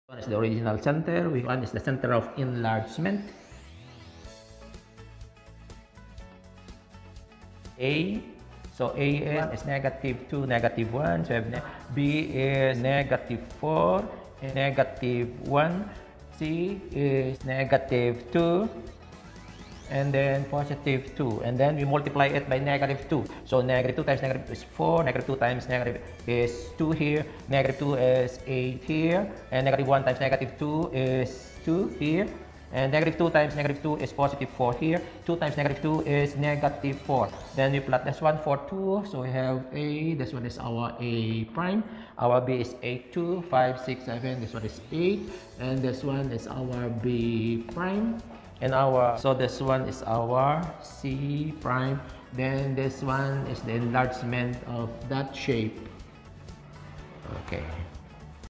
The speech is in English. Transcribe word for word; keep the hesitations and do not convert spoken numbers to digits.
One is the original center, one is the center of enlargement. A, so A is negative two, negative one, so we have B is negative four, negative one, C is negative two, and then positive two, and then we multiply it by negative two. So negative two times negative is four, negative two times negative is two here, negative two is eight here, and negative one times negative two is two here, and negative two times negative two is positive four here, two times negative two is negative four. Then we plot this one for two, so we have A, this one is our A prime, our B is eight, two, five, six, seven, this one is eight, and this one is our B prime. And our, so this one is our C prime, then this one is the enlargement of that shape. Okay.